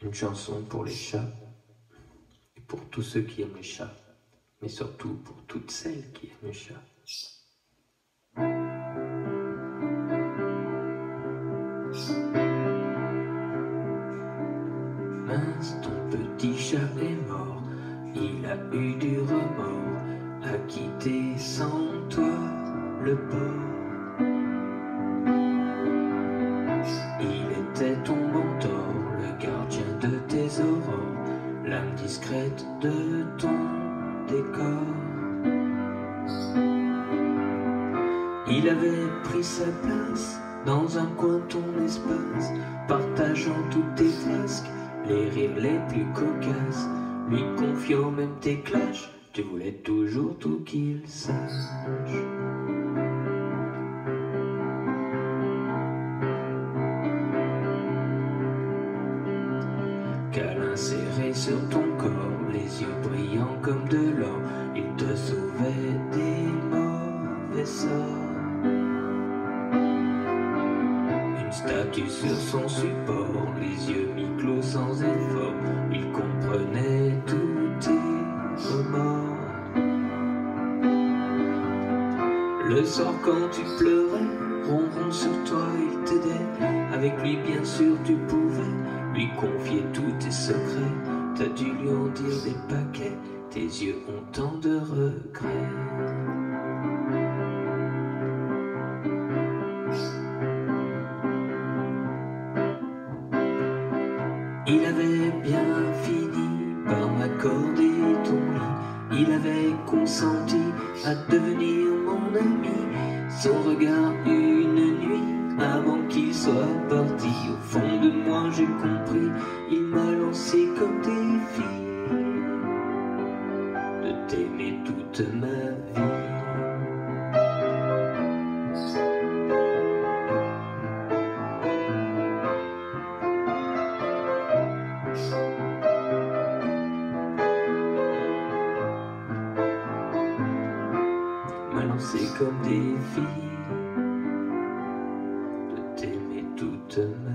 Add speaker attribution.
Speaker 1: Une chanson pour les chats, et pour tous ceux qui aiment les chats, mais surtout pour toutes celles qui aiment les chats. Mince, ton petit chat est mort, il a eu du remords, a quitté sans toi le port. Il était ton mentor, le gardien de tes aurores, l'âme discrète de ton décor. Il avait pris sa place dans un coin de ton espace, partageant toutes tes frasques, les rires les plus cocasses, lui confiant même tes clashs, tu voulais toujours tout qu'il sache. Câlin serré sur ton corps, les yeux brillants comme de l'or, il te sauvait des mauvais sorts. Une statue sur son support, les yeux mi-clos sans effort, il comprenait tous tes remords. Le soir quand tu pleurais, ronron sur toi il t'aidait, avec lui bien sûr tu pouvais lui confier tous tes secrets, t'as dû lui en dire des paquets, tes yeux ont tant de regrets. Il avait bien fini par m'accorder ton lit, il avait consenti à devenir mon ami, son regard une nuit avant qu'il soit parti. Au fond de moi j'ai compris, il m'a lancé comme défi de t'aimer toute ma vie. M'a lancé comme défi de t'aimer toute ma vie.